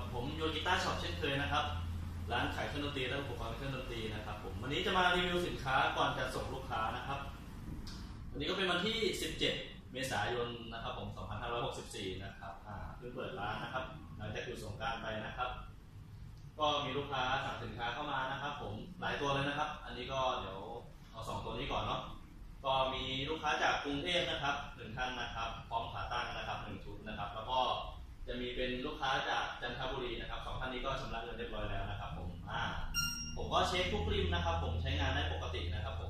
ผมโยกีต้าช็อปเช่นเคยนะครับร้านขายเครื่องดนตรีและอุปกรณ์เครื่องดนตรีนะครับผมวันนี้จะมารีวิวสินค้าก่อนจะส่งลูกค้านะครับวันนี้ก็เป็นวันที่17 เมษายนนะครับผม2564นะครับเพิ่งเปิดร้านนะครับหลังจากหยุดสงกรานต์ไปนะครับก็มีลูกค้าสั่งสินค้าเข้ามานะครับผมหลายตัวเลยนะครับอันนี้ก็เดี๋ยวเอา2ตัวนี้ก่อนเนาะก็มีลูกค้าจากกรุงเทพนะครับ1ท่านนะครับพร้อมขาตั้งนะครับ1ชุดนะครับแล้วก็จะมีเป็นลูกค้าจากจันทบุรีนะครับ2ท่านนี้ก็ชำระเงินเรียบร้อยแล้วนะครับผมก็เช็คทุกริมนะครับผมใช้งานได้ปกตินะครับผม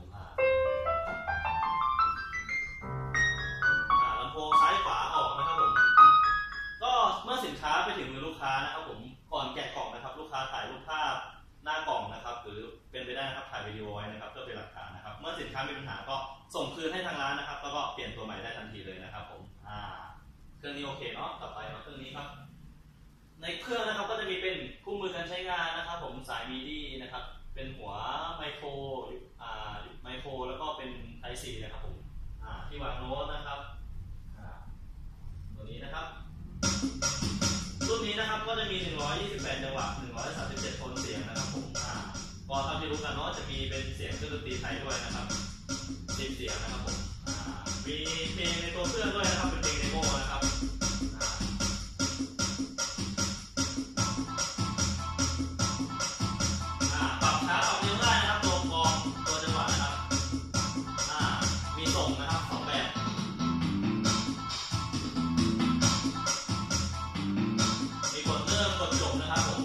ลำโพงซ้ายขวาออกนะครับผมก็เมื่อสินค้าไปถึงมือลูกค้านะครับผมก่อนแกะกล่องนะครับลูกค้าถ่ายรูปภาพหน้ากล่องนะครับหรือเป็นไปได้นะครับถ่ายวิดีโอไว้นะครับเพื่อเป็นหลักฐานนะครับเมื่อสินค้ามีปัญหาก็ส่งคืนให้ทางร้านนะครับแล้วก็เปลี่ยนตัวใหม่ได้ทันทีเลยนะครับผมเครื่องนี้โอเคเนาะต่อไปมาเครื่องนี้ครับในเครื่องนะครับก็จะมีเป็นคู่มือการใช้งานนะครับผมสายมีดี้นะครับเป็นหัวไมโครแล้วก็เป็นไทป์ C นะครับผมที่วางโน้ตนะครับตัวนี้นะครับรุ่นนี้นะครับก็จะมี128จังหวะ137โทนเสียงนะครับผมก็เท่าที่รู้กันเนาะจะมีเป็นเสียงเครื่องดนตรีไทยด้วยนะครับ10เสียงนะครับผมมีเพลงในตัวเครื่องด้วยนะครับเป็นเพลงเดโมนะครับปรับช้าปรับเร็วได้นะครับตัวกลองตัวจังหวะนะครับมีส่งนะครับ2แบบมีกดเริ่มกดจบนะครับผม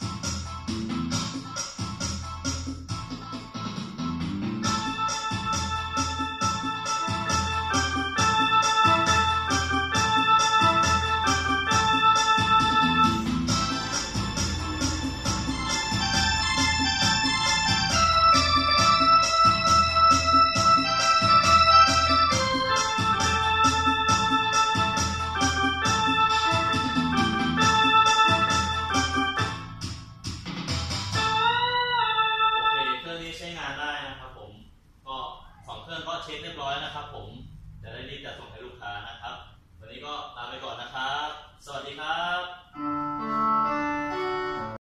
ใช้งานได้นะครับผมก็2เครื่องก็เช็คเรียบร้อยนะครับผมจะได้รีบจัดส่งให้ลูกค้านะครับวันนี้ก็ลาไปก่อนนะครับสวัสดีครับ